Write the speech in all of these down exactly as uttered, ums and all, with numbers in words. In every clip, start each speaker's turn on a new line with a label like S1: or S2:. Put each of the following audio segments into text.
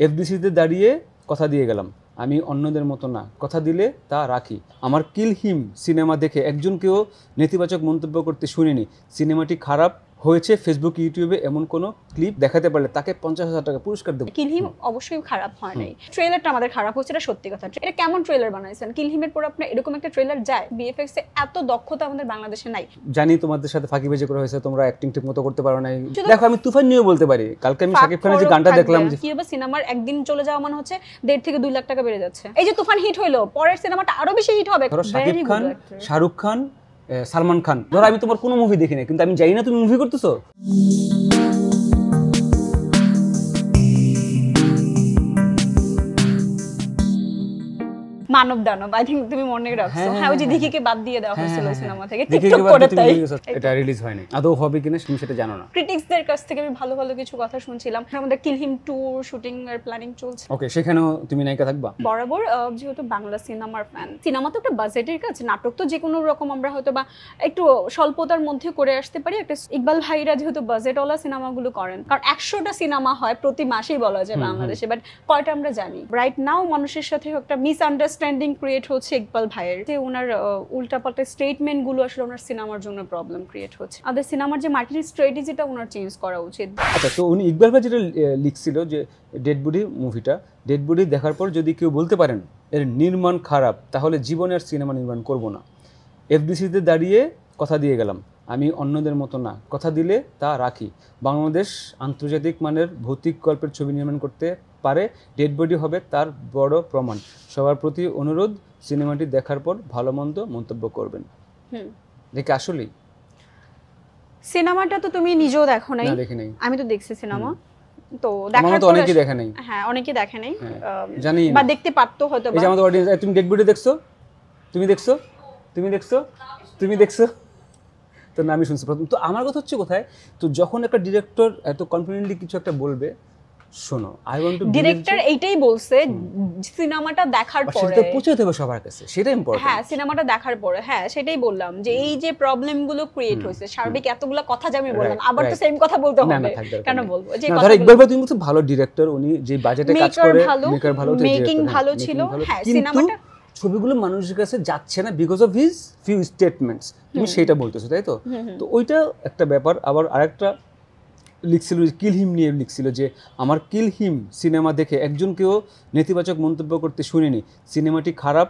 S1: এফডিসিতে দাঁড়িয়ে কথা দিয়ে গেলাম, আমি অন্যদের মতো না, কথা দিলে তা রাখি। আমার কিল হিম সিনেমা দেখে একজনকেও নেতিবাচক মন্তব্য করতে শুনিনি। সিনেমাটি খারাপ হয়েছে ফেসবুক ইউটিউবে এমন কোনো ক্লিপ দেখাতে পারলে তাকে পঞ্চাশ হাজার টাকা পুরস্কার দেবো।
S2: কিলহিম অবশ্যই খারাপ হয় নাই, ট্রেলারটা আমাদের খারাপ হচ্ছে, এটা সত্যি কথা। এটা কেমন ট্রেলার বানাইছেন? কিলহিমের পর আপনার এরকম একটা ট্রেলার যায়? বিএফএক্স এ এত দক্ষতা আমাদের বাংলাদেশে নাই।
S1: জানি তোমাদের সাথে ফাঁকিবাজি করা হয়েছে, তোমরা অ্যাক্টিং ঠিক মতো করতে পারো নাই। দেখো আমি তুফান নিয়ে বলতে পারি, কালকে আমি শাকিব খানের যে গানটা দেখলাম, যে
S2: কি হবে সিনেমার একদিন চলে যাওয়া মানে হচ্ছে দেড় থেকে দুই লাখ টাকা বেড়ে যাচ্ছে। এই যে তুফান হিট হইলো, পরের সিনেমাটা আরো বেশি হিট হবে।
S1: ধরো শাকিব খান, শাহরুখ খান, সালমান খান, ধরো আমি তোমার কোনো মুভি দেখি না, কিন্তু আমি জানি না তুমি মুভি করতেছো।
S2: মানব দানব আই থিংক তুমি মনে রাখছো। হ্যাঁ, ওই যে দিঘিকে বাদ দিয়ে দেওয়া হয়েছিল সিনেমা থেকে, টিকটক করে তাই
S1: এটা রিলিজ হয়নি। আদৌ হবে কিনা তুমি সেটা জানো না।
S2: ক্রিটিক্সদের কাছ থেকে আমি ভালো ভালো কিছু কথা শুনছিলাম। আমাদের কিলহিম ট্যুর শুটিং এর প্ল্যানিং চলছে।
S1: ওকে, সেখানেও তুমি নায়িকা থাকবা?
S2: বরাবর যেহেতু বাংলা সিনেমার ফ্যান, সিনেমা তো একটা বাজেটের কাজ, নাটক তো যে কোনো রকম আমরা হয়তো বা একটু স্বল্পতার মধ্যে করে আসতে পারি। একটা ইকবাল ভাইরা যেহেতু বাজেটওয়ালা সিনেমাগুলো করেন, কারণ একশোটা সিনেমা হয় প্রতি মাসেই বলা যায় বাংলাদেশে, বাট কয়টা আমরা জানি? রাইট নাও মানুষের সাথে একটা মিসআন্ডারস্ট্যান্ডিং ক্রিয়েট হচ্ছে ইকবাল ভাইয়ের, যে ওনার উল্টাপাল্টা স্টেটমেন্ট গুলো আসলে ওনার সিনেমার জন্য প্রবলেম ক্রিয়েট হচ্ছে। আমাদের সিনেমার যে মার্কেটিং স্ট্র্যাটেজিটা ওনার চেঞ্জ করা উচিত।
S1: আচ্ছা, তো উনি ইকবাল ভাই যেটা লিখছিল যে ডেড বডি মুভিটা, ডেড বডি দেখার পর যদি কেউ বলতে পারেন এর নির্মাণ খারাপ, তাহলে জীবনে আর সিনেমা নির্মাণ করব না। এফডিসিতে দাঁড়িয়ে কথা দিয়ে গেলাম, আমি অন্যদের মতো না, কথা দিলে তা রাখি। বাংলাদেশ আন্তর্জাতিক মানের ভৌতিক গল্পের ছবি নির্মাণ করতে পারে, ডেড বডি হবে তার বড় প্রমাণ। সবার প্রতি অনুরোধ, সিনেমাটি দেখার পর ভালো মন্দ মন্তব্য করবেন।
S2: হুম,
S1: দেখে আসলেই
S2: সিনেমাটা তো তুমি নিজেও দেখো নাই?
S1: না, দেখি নাই।
S2: আমি তো দেখছি সিনেমা, তো
S1: দেখার পর অনেকেই দেখে নাই।
S2: হ্যাঁ, অনেকেই দেখে নাই,
S1: জানি
S2: বা দেখতে পারতো হয়তো।
S1: এই যে আমাদের অডিয়েন্স, তুমি ডেড বডি দেখছো? তুমি দেখছো? তুমি দেখছো? তুমি দেখছো? তো না, আমি শুনছি প্রথম। তো আমার কথা হচ্ছে কোথায়, তো যখন একটা ডিরেক্টর এত কনফিডেন্টলি কিছু একটা বলবে, শোনো, আই ওয়ান্ট টু
S2: ডিরেক্টর এইটাই বলছে সিনেমাটা দেখার পরে
S1: সেটা পৌঁছাতে হবে সবার কাছে, সেটা ইম্পর্টেন্ট।
S2: হ্যাঁ, সিনেমাটা দেখার পরে, হ্যাঁ সেটাই বললাম যে এই যে প্রবলেম গুলো ক্রিয়েট হয়েছে, সার্বিক এতগুলো কথা যে আমি বললাম, আবার তো সেম কথা বলতে হবে কেন? বলবো যে
S1: কথা, ধর ইকবাল ভাই তুমি বলছো ভালো ডিরেক্টর, উনি যে বাজেটে কাজ করে, মেকার ভালো,
S2: মেকিং ভালো ছিল, হ্যাঁ সিনেমাটা
S1: ছবিগুলো মানুষের কাছে যাচ্ছে না because of his few statements, তুমি সেটা বলতেছো, তাই তো? তো ওইটা একটা ব্যাপার। আবার আরেকটা লিখছিল, কিল হিম নিয়ে লিখছিল যে আমার কিল হিম সিনেমা দেখে একজনকেও নেতিবাচক মন্তব্য করতে শুনিনি। সিনেমাটি খারাপ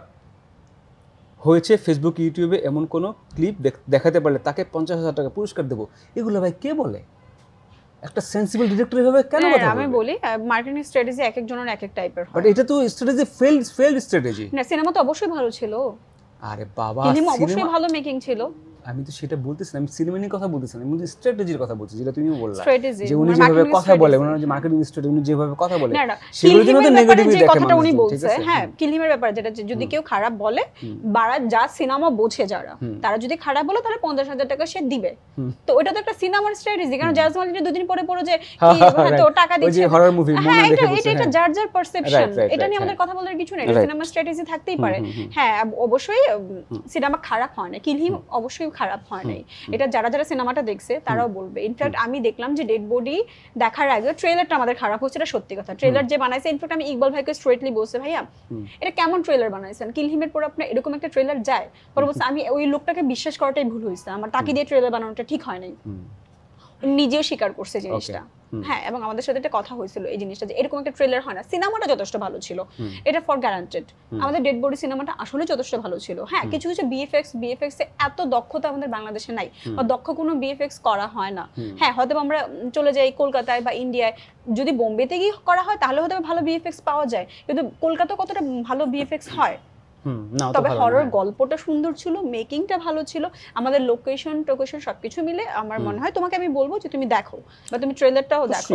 S1: হয়েছে ফেসবুক ইউটিউবে এমন কোনো ক্লিপ দেখাতে পারলে তাকে পঞ্চাশ হাজার টাকা পুরস্কার দেবো। এগুলো ভাই কে বলে? একটা সেন্সিবল ডিরেক্টর এভাবে কেন কথা বলে?
S2: আমি বলি মার্কেটিং স্ট্র্যাটেজি এক একজনের এক এক টাইপের হয়,
S1: বাট এটা তো স্ট্র্যাটেজি ফেলড ফেলড স্ট্র্যাটেজি
S2: না। সিনেমা তো অবশ্যই ভালো ছিল।
S1: আরে বাবা,
S2: সিনেমা অবশ্যই ভালো মেকিং ছিল।
S1: আমি তো সেটা বলতেছি না, আমি সিনেমা নিয়ে কথা বলতেছি না, আমি স্ট্র্যাটেজির কথা বলছি, যেটা তুমি বললা যে উনি যেভাবে কথা বলে, ওনার যে মার্কেটিং স্ট্র্যাটেজি, উনি যেভাবে কথা বলে, সেগুলোর জন্য তো নেগেটিভলি দেখে
S2: কথাটা উনি বলছে। হ্যাঁ, কিলহিমের ব্যাপারে যেটা, যদি কেউ খারাপ বলে, বারা যা সিনেমা বোঝে যারা, তারা যদি খারাপ বলে তাহলে পঞ্চাশ হাজার টাকা সে দিবে। তো ওটা তো একটা সিনেমার স্ট্র্যাটেজি, কারণ জাজমালিটা দুদিন পরে পরে যে তো টাকা দিচ্ছে,
S1: ওই যে হরর মুভি মনে দেখে
S2: বলছে, এটা যার যার পারসেপশন, এটা নিয়ে আমাদের কথা বলার কিছু নেই। এটা সিনেমার স্ট্র্যাটেজি থাকতেই পারে। হ্যাঁ, অবশ্যই সিনেমা খারাপ হয় না, কিলহিম অবশ্যই খারাপ হয় না। এটা যারা যারা সিনেমাটা দেখছে তারাও বলবে। ইনফ্যাক্ট আমি দেখলাম যে ডেড বডি দেখার আগে ট্রেলারটা আমাদের খারাপ হচ্ছে, এটা সত্যি কথা। ট্রেলার যে বানাইছে, ইনফ্যাক্ট আমি ইকবাল ভাইকে স্ট্রেটলি বলছে, ভাইয়া এটা কেমন ট্রেলার বানাইছেন? কিলহিমের পর আপনার এরকম একটা ট্রেলার যায়? পরে বলছে আমি ওই লোকটাকে বিশ্বাস করাটাই ভুল হয়েছে, আমার তাকে দিয়ে ট্রেলার বানানোটা ঠিক হয় নাই। নিজেও স্বীকার করছে জিনিসটা। হ্যাঁ, এবং আমাদের সাথে একটা কথা হয়েছিল এই জিনিসটা, যে এরকম একটা ট্রেলার হয় না। সিনেমাটা যথেষ্ট ভালো ছিল, এটা ফর গ্যারান্টেড। আমাদের ডেড বডি সিনেমাটা আসলে যথেষ্ট ভালো ছিল। হ্যাঁ, কিছু কিছু বিএফএক্স বিএফএক্স এ এত দক্ষতা আমাদের বাংলাদেশে নাই, বা দক্ষ কোনো বিএফএক্স করা হয় না। হ্যাঁ, হয়তো আমরা চলে যাই কলকাতায় বা ইন্ডিয়ায়, যদি বোম্বেতে গিয়ে করা হয় তাহলে হয়তো ভালো বিএফএক্স পাওয়া যায়, কিন্তু কলকাতা কতটা ভালো বিএফএক্স হয়? তবে হরর গল্পটা সুন্দর ছিল, মেকিংটা ভালো ছিল, আমাদের লোকেশন টোকেশন সবকিছু মিলে আমার মনে হয় তোমাকে আমি বলবো যে তুমি দেখো, বা তুমি ট্রেলারটাও দেখো।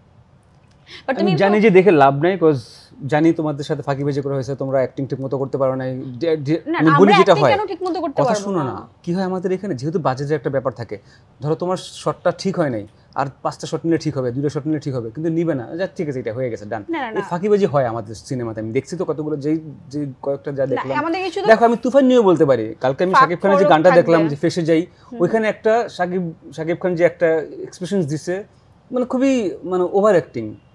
S1: বাট তুমি জানি যে দেখে লাভ নাই, কজ জানি তোমাদের সাথে ফাঁকিবাজি করা হয়েছে, তোমরা অ্যাক্টিং ঠিকমতো করতে পারো না। আমি বলি যেটা হয়, কথা শোনো না, কি হয় আমাদের এখানে, যেহেতু বাজেটের একটা ব্যাপার থাকে, ধরো তোমার শটটা ঠিক হয় নাই, আর পাঁচটা শট নিলে ঠিক হবে, দুটো শট নিলে ঠিক হবে, কিন্তু নিবে না, যা ঠিক আছে এটা হয়ে গেছে, ডান। এই ফাঁকিবাজি হয় আমাদের সিনেমাতে, আমি দেখছি তো কতগুলো, যেই যে কয়েকটা যা দেখলাম। দেখো আমি তুফান নিয়েও বলতে পারি, কালকে আমি শাকিব খানের যে গানটা দেখলাম, যে ফেসে যাই, ওইখানে একটা শাকিব শাকিব খান যে একটা এক্সপ্রেশনস দিছে, মানে খুবই মানে ওভার অ্যাক্টিং,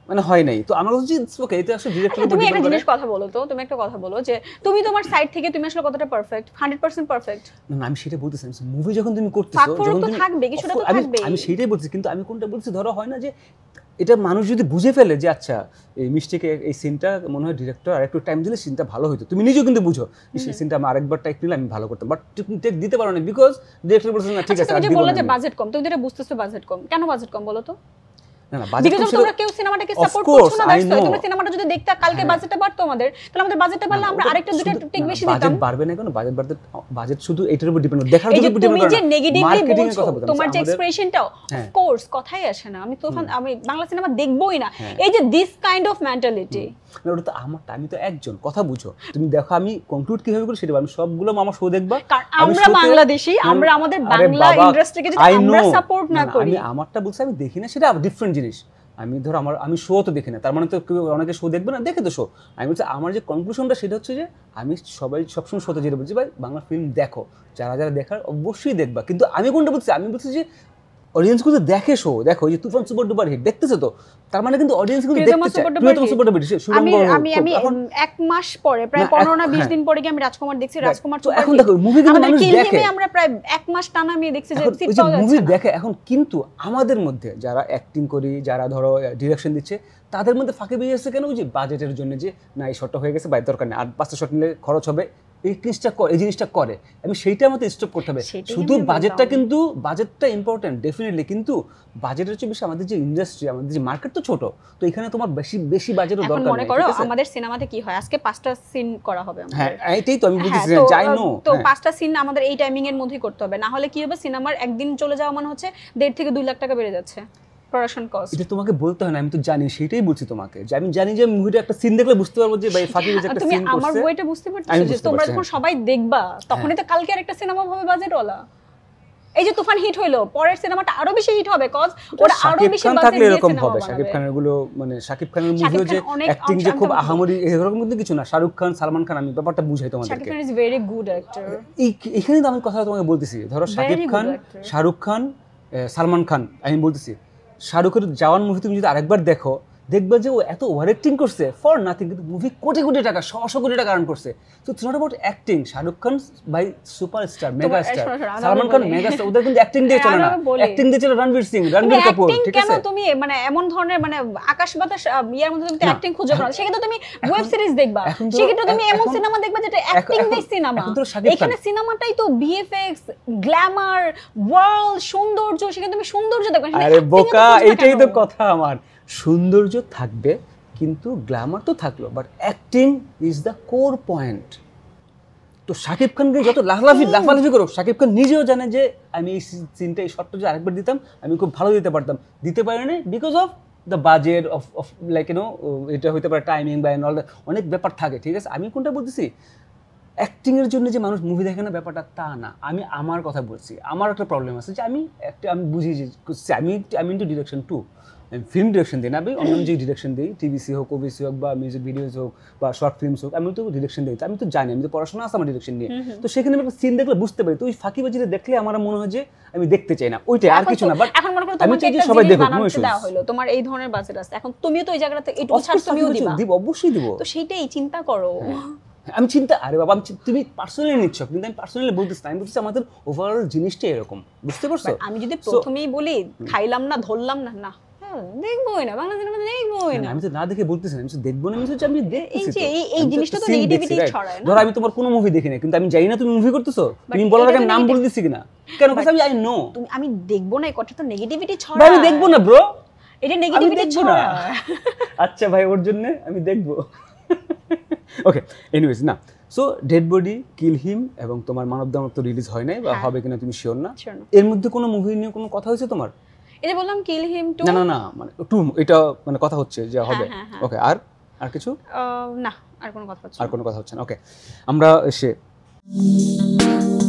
S1: মানে হয় নাই। তো আমার কাছে ইটস ওকে, এটা আসলে ডিরেক্টরের উপর
S2: তুমি একটা
S1: ডিপেন্ড করে।
S2: জিনিস কথা বলো তো, তুমি একটা কথা বলো যে তুমি তোমার সাইড থেকে তুমি আসলে কতটা পারফেক্ট, হান্ড্রেড পার্সেন্ট পারফেক্ট?
S1: না আমি সেটা বলতেছি, মুভি যখন তুমি করতেছো যখন তুমি
S2: থাকবে কিছুটা তো থাকবে,
S1: আমি সেটাই বলছি, কিন্তু আমি কোনটা বলছি ধরো হয় না যে এটা মানুষ যদি বুঝে ফেলে যে আচ্ছা এই মিস্টেকে এই সিনটা মনে হয় ডিরেক্টর আর একটু টাইম দিলে সিনটা ভালো হতো, তুমি নিজেও কিন্তু বুঝো সেই সিনটা আমি আরেকবার টাইপ নিলে আমি ভালো করতাম, বাট তুমি টেক দিতে পারো না বিকজ ডিরেক্টর বলছে না ঠিক আছে।
S2: তুমি যে বললে যে বাজেট কম, তুমি যেটা বুঝতেছো বাজেট কম, কেন বাজেট কম বলো তো?
S1: না না বাজেট কম,
S2: তোমরা কেউ সিনেমাটাকে সাপোর্ট করছো না, দ্যাটস তোমরা সিনেমাটা যদি দেখতে কালকে বাজেটটা বাড়তো আমাদের, তাহলে আমাদের বাজেটটা বাড়লে আমরা আরেকটা দুটো টিক বেশি দিতাম।
S1: বাজেট বাড়বে না কেন, বাজেট বাড়তে বাজেট শুধু এটার উপর ডিপেন্ড করে, দেখার উপর ডিপেন্ড করে।
S2: তুমি যে নেগেটিভলি বলছো, তোমার যে এক্সপ্রেশনটা অফ কোর্স কথাই আসে না, আমি তো আমি বাংলা সিনেমা দেখবোই না, এই যে দিস কাইন্ড অফ মেন্টালিটি।
S1: না ওটা তো আমার, আমি তো একজন, কথা বুঝো তুমি, দেখো আমি কনক্লুড কিভাবে করি সেটা আমি সবগুলো আমার শো দেখবা।
S2: আমরা বাংলাদেশী, আমরা আমাদের বাংলা ইন্ডাস্ট্রিকে যদি আমরা সাপোর্ট না করি,
S1: আমি আমারটা বলছি আমি দেখি না, সেটা ডিফারেন্ট জিনিস। আমি ধরো আমার আমি শো তো দেখি না, তার মানে তো কেউ অনেকে শো দেখবে না, দেখে তো শো। আমি বলছি আমার যে কনক্লুশনটা সেটা হচ্ছে যে আমি সবাই সবসময় শোতে যেটা বলছি ভাই বাংলা ফিল্ম দেখো, যারা যারা দেখার অবশ্যই দেখবা, কিন্তু আমি কোনটা বলছি, আমি বলছি যে অডিয়েন্স গুলো দেখে শো, দেখো যে তুফান সুপার ডুপার হিট দেখতেছে, তো তার মানে কিন্তু অডিয়েন্স গুলো দেখতে চায়। প্রিয়তম সুপার ডুপার হিট
S2: আমি আমি আমি এক মাস পরে প্রায় পনেরো না বিশ দিন পরে কি আমি রাজকুমার দেখছি, রাজকুমার
S1: তো এখন দেখো মুভি কিন্তু মানুষ দেখে,
S2: আমরা প্রায় এক মাস টানা আমি দেখছি যে
S1: মুভি দেখে এখন। কিন্তু আমাদের মধ্যে যারা অ্যাক্টিং করি, যারা ধরো ডিরেকশন দিচ্ছে, তাদের মধ্যে ফাঁকে বেরিয়ে আসছে কেন, ওই যে বাজেটের জন্য, যে না এই শটটা হয়ে গেছে, বাইরে দরকার নেই, আর পাঁচটা শট নিলে খরচ হবে, এই জিনিসটা এই জিনিসটা করে। আমি সেইটার মতো স্টপ করতে হবে। শুধু বাজেটটা, কিন্তু বাজেটটা ইম্পর্টেন্ট ডেফিনেটলি, কিন্তু বাজেটের চেয়ে বেশি আমাদের যে ইন্ডাস্ট্রি, আমাদের যে মার্কেট তো ছোট, তো এখানে তোমার বেশি বেশি বাজেটও দরকার নেই।
S2: মনে করো আমাদের সিনেমাতে কি হয়, আজকে পাঁচটা সিন করা হবে আমাদের,
S1: হ্যাঁ এইটাই তো আমি বলতেছি, যাই নো
S2: তো পাঁচটা সিন আমাদের এই টাইমিং এর মধ্যেই করতে হবে, না হলে কি হবে সিনেমার একদিন চলে যাওয়া মানে হচ্ছে দেড় থেকে দুই লাখ টাকা বেড়ে যাচ্ছে প্রোডাকশন কস্ট।
S1: এটা তোমাকে বলতে হয় না, আমি তো জানি, সেটাই বলছি তোমাকে যে আমি জানি যে মুভিটা একটা সিন দেখলে বুঝতে পারবো যে ভাই ফাঁকি যে একটা সিন করছে।
S2: তুমি আমার বইটা বুঝতে পারছো যে তোমরা যখন সবাই দেখবা তখনই তো কালকে আরেকটা সিনেমা হবে বাজেটওয়ালা। এই যে তুফান হিট হইলো, পরের সিনেমাটা আরো বেশি হিট হবে, কজ ওরা আরো বেশি বাজেট দিয়ে
S1: এরকম
S2: সিনেমা
S1: হবে।
S2: বানাবে।
S1: শাকিব খানের গুলো মানে শাকিব খানের মুভিও যে অ্যাক্টিং যে খুব আহামরি এরকম কিন্তু কিছু না। শাহরুখ খান, সালমান খান, আমি ব্যাপারটা বুঝাই তোমাদেরকে।
S2: Shakib Khan is very good actor.
S1: এইখানে তো আমি কথা তোমাকে বলতেছি, ধরো শাকিব খান, শাহরুখ খান, সালমান খান, আমি বলতেছি শাহরুখের জওয়ান মুভি তুমি যদি আরেকবার দেখো, দেখবে যে ও এত ওভার অ্যাক্টিং করছে ফর নাথিং, কিন্তু মুভি কোটি কোটি টাকা, শত কোটি টাকা আর্ন করছে। So it's not about acting. Shahrukh Khan ভাই superstar, mega star, Salman Khan mega star, ওদের কিন্তু অ্যাক্টিং দিয়ে চলে না, অ্যাক্টিং দিয়ে চলে রণবীর সিং, রণবীর কাপুর, ঠিক আছে?
S2: কেন তুমি মানে এমন ধরনের মানে আকাশ বাতাস ইয়ার মধ্যে তুমি অ্যাক্টিং খুঁজো না, সেক্ষেত্রে তুমি ওয়েব সিরিজ দেখবা, সেক্ষেত্রে তুমি এমন সিনেমা দেখবা যেটা অ্যাক্টিং বেস সিনেমা। এখানে সিনেমাটাই তো ভিএফএক্স, গ্ল্যামার, ওয়ার্ল্ড, সৌন্দর্য, সেখানে তুমি সৌন্দর্য দেখবা।
S1: আরে বোকা, এটাই তো কথা আমার, সৌন্দর্য থাকবে কিন্তু গ্ল্যামার তো থাকলো, but acting is the core point. তো শাকিব খানকে যত লাফলাফি লাফালাফি করো, শাকিব খান নিজেও জানে যে আমি এই সিনটা এই শটটা যদি আরেকবার দিতাম আমি খুব ভালো দিতে পারতাম, দিতে পারিনি because of the budget of of like you know, এটা হতে পারে টাইমিং বা অল, অনেক ব্যাপার থাকে, ঠিক আছে? আমি কোনটা বলতেছি, অ্যাক্টিংয়ের জন্য যে মানুষ মুভি দেখে না ব্যাপারটা তা না। আমি আমার কথা বলছি, আমার একটা প্রবলেম আছে যে আমি একটা আমি বুঝি যে আমি আমি ইন্টু ডিরেকশন টু, আমি ফিল্ম ডিরেকশন দিই না, আমি অন্য যে ডিরেকশন দিই, টিভিসি হোক, ওবিসি হোক, বা মিউজিক ভিডিওস হোক, বা শর্ট ফিল্মস হোক, আমি তো ডিরেকশন দিই। আমি তো জানি, আমি তো পড়াশোনা আছে আমার ডিরেকশন নিয়ে, তো সেখানে আমি একটা সিন দেখলে বুঝতে পারি। তো ওই ফাঁকিবাজিটা দেখলে আমার মনে হয় যে আমি দেখতে চাই না, ওইটাই, আর কিছু না। বাট
S2: এখন মনে করো তোমাকে একটা সবাই দেখুক, দেওয়া হলো তোমার এই ধরনের বাজেট আছে, এখন তুমিও তো ওই জায়গাটাতে একটু ছাড় তুমিও দিবা,
S1: দিব, অবশ্যই দিব।
S2: তো সেইটাই চিন্তা করো।
S1: আমি চিন্তা, আরে বাবা, আমি তুমি পার্সোনালি নিচ্ছ, কিন্তু আমি পার্সোনালি বলতেছি না, আমি বলতেছি আমাদের ওভারঅল জিনিসটা এরকম, বুঝতে পারছো?
S2: আমি যদি প্রথমেই বলি খাইলাম না, ধরলাম না, না দেখবোই না, বাংলা সিনেমা দেখবোই না।
S1: আমি তো না দেখে বলতেছি না, আমি তো দেখবো না, আমি তো আমি দেখতেছি।
S2: তো এই এই জিনিসটা তো নেগেটিভিটি ছড়ায় না।
S1: ধর আমি তোমার কোনো মুভি দেখি না, কিন্তু আমি জানি না তুমি মুভি করতেছো, তুমি বলার আগে নাম বলে দিছি কিনা, কেন? কারণ আমি আই নো
S2: তুমি, আমি দেখবো না, এই কথাটা তো নেগেটিভিটি ছড়ায়।
S1: আমি দেখবো না ব্রো,
S2: এটা নেগেটিভিটি ছড়ায়।
S1: আচ্ছা ভাই, ওর জন্য আমি দেখবো। ওকে, এনিওয়েজ, না so dead body, kill him এবং তোমার মানব দানব তো রিলিজ হয় নাই বা হবে কিনা তুমি শিওর না। এর মধ্যে কোনো মুভি নিয়ে কোনো কথা হয়েছে তোমার?
S2: এই যে বললাম কিল হিম টু,
S1: না না না মানে টু, এটা মানে কথা হচ্ছে যে হবে। ওকে, আর আর কিছু
S2: না, আর কোনো কথা হচ্ছে
S1: আর কোনো কথা হচ্ছে না। ওকে, আমরা এসে